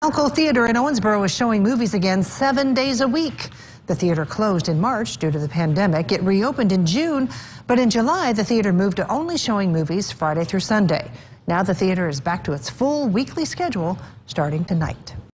Malco Theater in Owensboro is showing movies again 7 days a week. The theater closed in March due to the pandemic. It reopened in June, but in July, the theater moved to only showing movies Friday through Sunday. Now the theater is back to its full weekly schedule starting tonight.